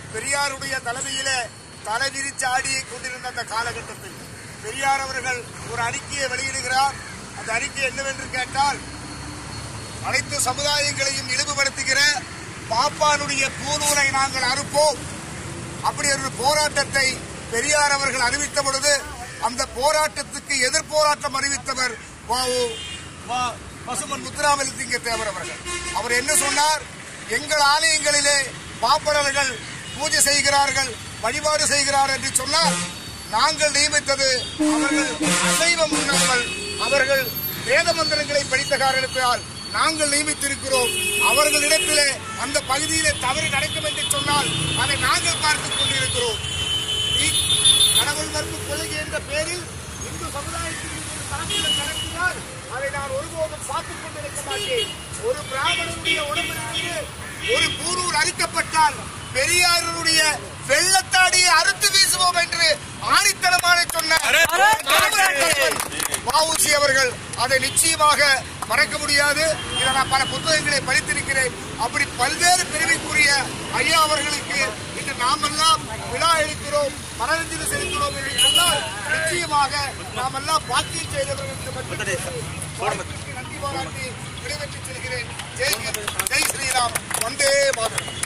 பெரியாருடைய தலைமையிலே தலைவிரிச்சு ஆடி கொண்டிருந்த அந்த காலகட்டத்தில் பெரியார் அவர்கள் ஒரு அறிக்கையை வெளியிடுகிறார். அந்த அறிக்கை என்னவென்று கேட்டால், அனைத்து சமுதாயங்களையும் இழிவுபடுத்துகிற பாப்பானுடைய பூநூலை நாங்கள் அறுப்போம். அப்படி ஒரு போராட்டத்தை பெரியார் அவர்கள் அறிவித்த பொழுது அந்த போராட்டத்துக்கு எதிர் போராட்டம் அறிவித்தவர் பசுமன் முத்துராமலிங்க தேவர் அவர்கள். அவர் என்ன சொன்னார்? எங்கள் ஆலயங்களிலே பாப்பரர்கள் பூஜை செய்கிறார்கள், வழிபாடு செய்கிறார் என்று சொன்னால் நாங்கள் நியமித்தது அவர்கள் அசைவம் உண்ணாமல் அவர்கள் வேத மந்திரங்களை படித்த காரணத்தால் நாங்கள் நியமித்திருக்கிறோம். அவர்களிடத்திலே அந்த பகுதியிலே தவறு நடக்கும் என்று சொன்னால் அதை நாங்கள் பார்த்துக் கொண்டிருக்கிறோம். கடவுள் மறுப்பு கொள்கை என்ற பெயரில் இந்து சமுதாயத்தில் நடத்தினால் அதை நான் ஒருபோதும் பார்த்துக் கொண்டிருக்க மாட்டேன். ஒரு பிராமணனுடைய உடம்பிலிருந்து ஒரு பூரூர் அழிக்கப்பட்டால் பெரியாருடைய வெள்ளத்தாடியை அறுத்து வீசுவோம் என்று ஆணித்தனமான சொன்ன வ.உ.சி. அவர்கள் அதை நிச்சயமாக மறக்க முடியாது. இதை நான் பல புத்தகங்களை படித்திருக்கிறேன். அப்படி பல்வேறு பிரிவுக்குரிய ஐயா அவர்களுக்கு இன்று நாமெல்லாம் விழா அளிக்கிறோம், மனரஞ்சலி செலுத்துகிறோம் என்று சொன்னால் நிச்சயமாக நாமெல்லாம் பாக்கியம் செய்தவர்களுக்கு நன்றி பாராட்டி விடைபெற்று செல்கிறேன். ஜெய் ஸ்ரீராம், வந்தே மாதரம்.